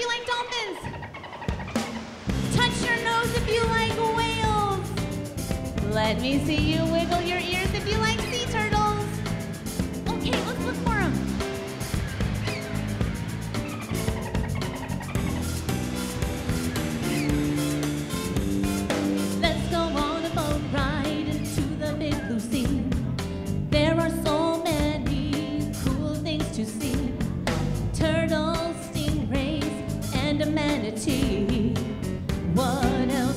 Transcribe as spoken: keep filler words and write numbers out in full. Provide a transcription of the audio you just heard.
you like dolphins. Touch your nose if you like whales. Let me see you wiggle your ears if you like sea turtles. Okay, let's look for them. Let's go on a boat ride into the big blue sea. There are so many cool things to see. Turtles, stingrays, and a manatee. What else?